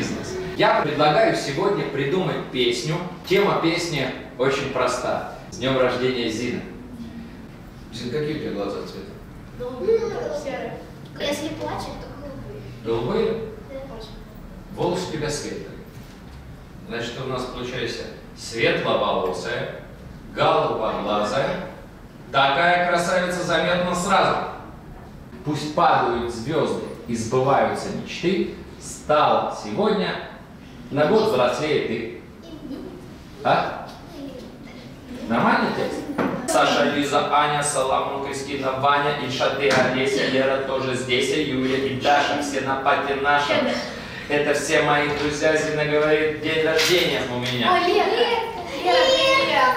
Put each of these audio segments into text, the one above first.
бизнес. Я предлагаю сегодня придумать песню. Тема песни очень проста. С днем рождения, Зина. Зин, какие у тебя глаза цвета? Серые. Если плачет, то голубые. Голубые? Да, очень. Волосы у тебя светлые. Значит, у нас получается светловолосая, голубоглазая. Такая красавица заметна сразу. Пусть падают звезды и сбываются мечты. Стал сегодня на год взрослее ты. А? Нормальный текст? Саша, Лиза, Аня, Соломон, Кристина, Ваня, Ильша, ты, Олеся, Лера тоже здесь, Юля и Даша, все на пати нашем. Это все мои друзья. Зина говорит, день рождения у меня. О, Лера!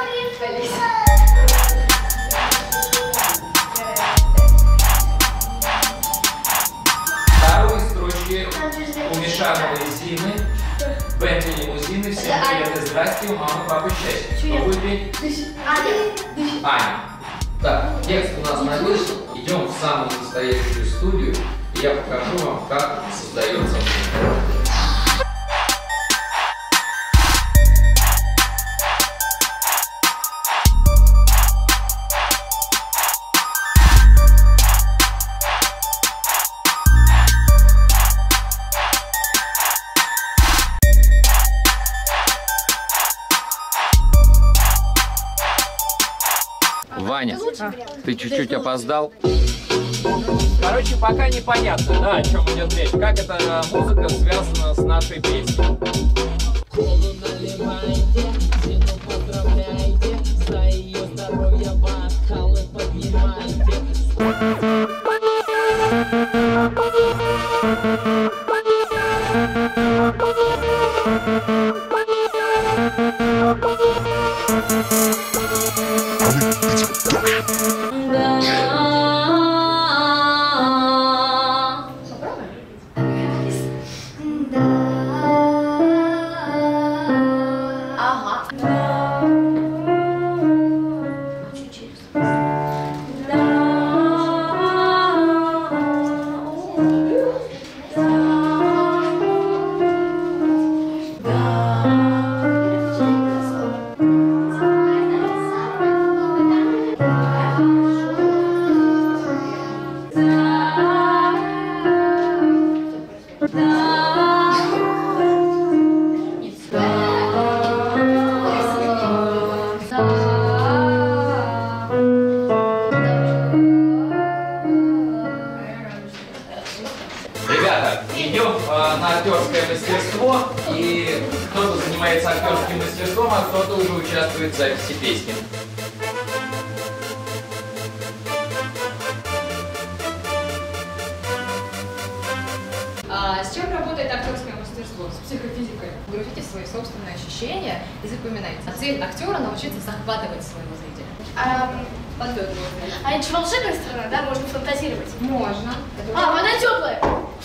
Вторые строчки у Мишановой Зины, Бенни лимузины, всем привет и здрасте, у мамы, папы счастья. Кто будет петь? Аня. Так, текст у нас написан. Идем в самую настоящую студию, и я покажу вам, как создается музыка. Ваня, ты чуть-чуть опоздал. Короче, пока непонятно, да, о чем идет речь. Как эта музыка связана с нашей песней. Колу наливайте, Зину поздравляйте, за ее здоровье бокалы поднимайте. Ребята, идем на актерское мастерство, и кто-то занимается актерским мастерством, а кто-то уже участвует в записи песни. С чем работает актерское мастерство? С психофизикой. Грузите свои собственные ощущения и запоминайте. Цель актера — научиться захватывать своего зрителя. А это же волшебная страна, да? Можно фантазировать. Можно. Вода теплая!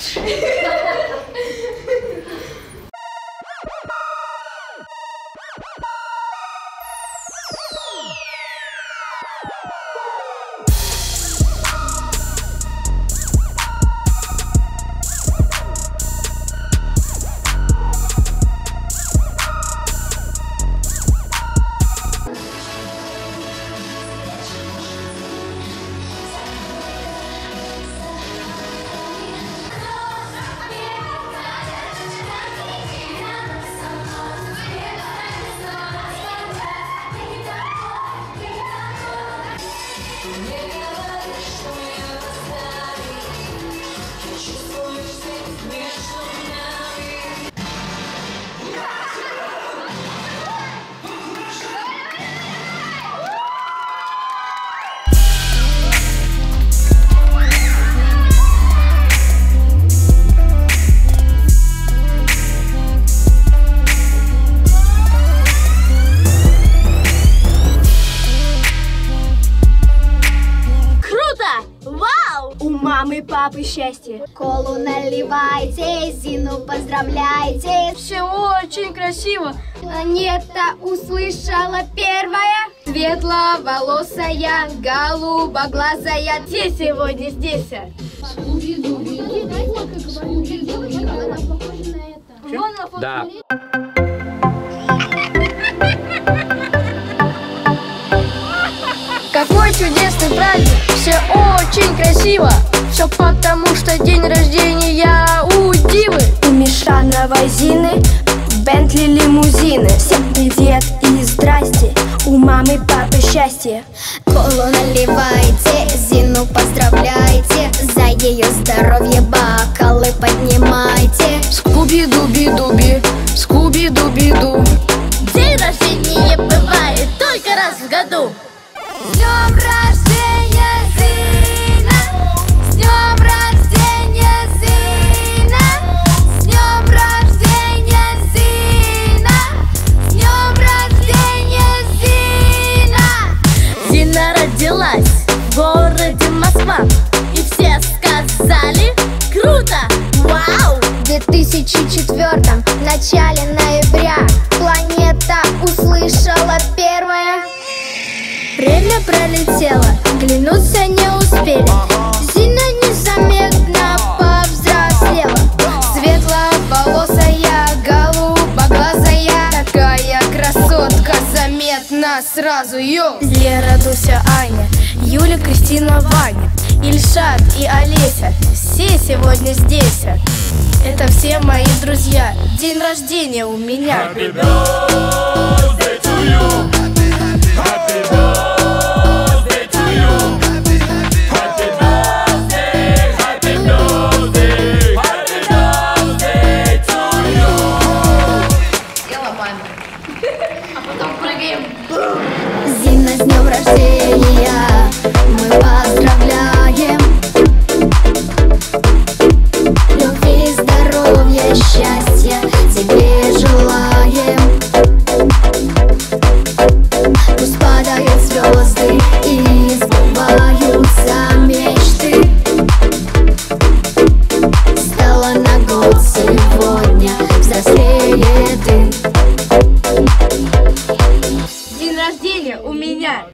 Мамы, папы, счастье. Колу наливайте, Зину поздравляйте. Все очень красиво. Планета услышала первая. Светловолосая, голубоглазая. Где сегодня здесь? Фотки? Да. Какой чудесный праздник, все очень красиво. Все потому, что день рождения у Дивы. У Мишанова Зины Бентли лимузины. Всем привет и здрасте, у мамы папы счастье. Колу наливайте, Зину поздравляйте, за ее здоровье бокалы поднимайте. Скуби-дуби-дуби, скуби-дуби-ду. День рождения бывает только раз в году. С днем рождения, Зина! С днем рождения, Зина! С днем рождения, Зина! С днем рождения, Зина! Зина родилась в городе Москва, и все сказали круто! Вау! В 2004-м, в начале ноября, планета услышала первое. Время пролетело, глянуться не успели. Зина незаметно повзрослела. Светловолосая, голубоглазая, такая красотка заметна сразу. Йоу! Лера, Дуся, Аня, Юля, Кристина, Ваня, Ильшат и Олеся, все сегодня здесь. Это все мои друзья. День рождения у меня. Happy birthday to you. Happy birthday to you. Happy birthday, happy birthday, happy birthday to you. Дело маме. А потом прыгаем. Зина, с днем рождения, мы вас